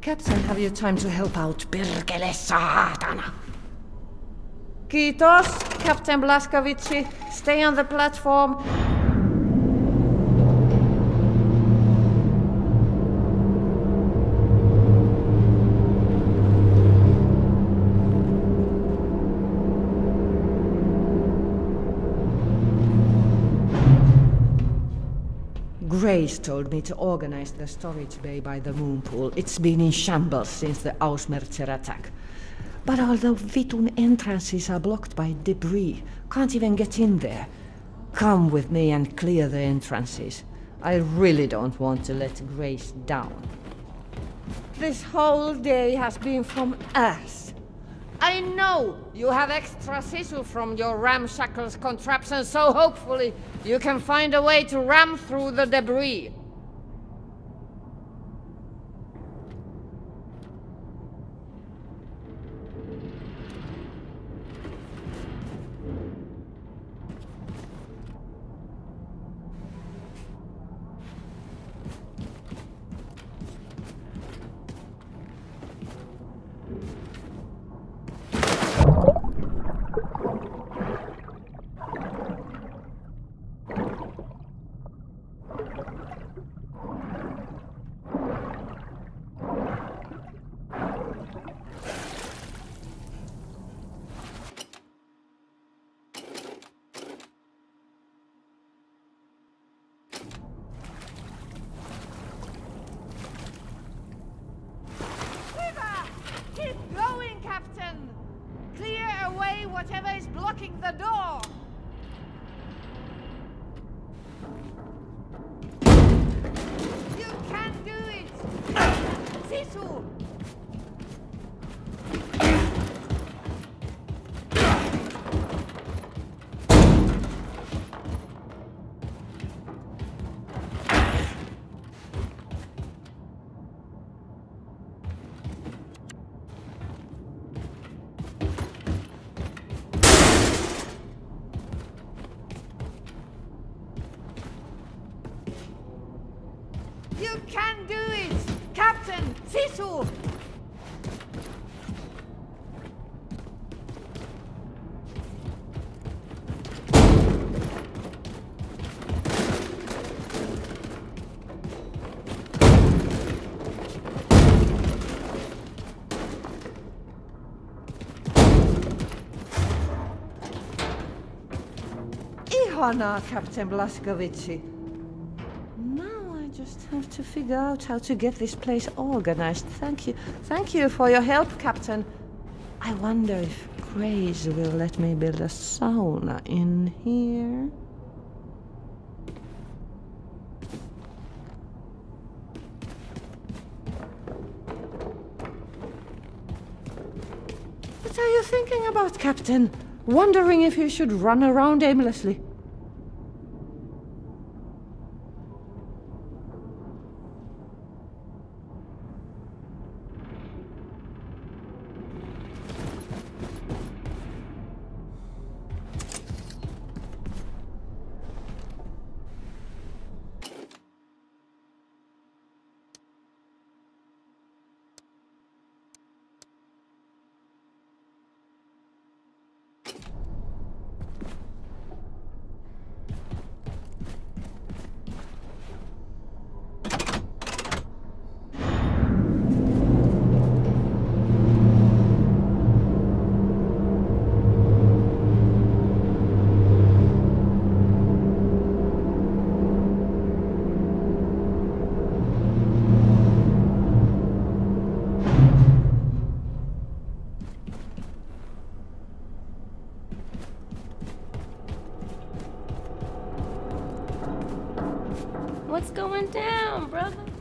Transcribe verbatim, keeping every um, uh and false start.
Captain, have you time to help out? Perkele saatana! Kiitos, Captain Blazkowicz. Stay on the platform. Grace told me to organize the storage bay by the moon pool. It's been in shambles since the Ausmerzer attack. But although Vitun entrances are blocked by debris, can't even get in there. Come with me and clear the entrances. I really don't want to let Grace down. This whole day has been from us. I know you have extra sisu from your ramshackle contraption, so hopefully you can find a way to ram through the debris. Whatever is blocking the door! You can do it! Sisu! You can do it! Captain! Sisu! Ihanaa, Captain Blazkowicz. Just have to figure out how to get this place organized. Thank you. Thank you for your help, Captain. I wonder if Grace will let me build a sauna in here. What are you thinking about, Captain? Wondering if you should run around aimlessly? What's going down, brother?